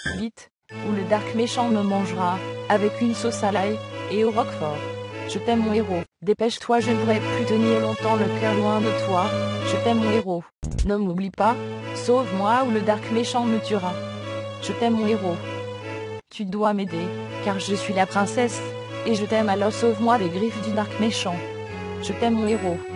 Vite, ou le dark méchant me mangera, avec une sauce à l'ail, et au roquefort. Je t'aime mon héros, dépêche-toi, je ne pourrai plus tenir longtemps le cœur loin de toi. Je t'aime mon héros, ne m'oublie pas, sauve-moi ou le dark méchant me tuera. Je t'aime mon héros. Tu dois m'aider, car je suis la princesse, et je t'aime, alors sauve-moi des griffes du dark méchant. Je t'aime mon héros.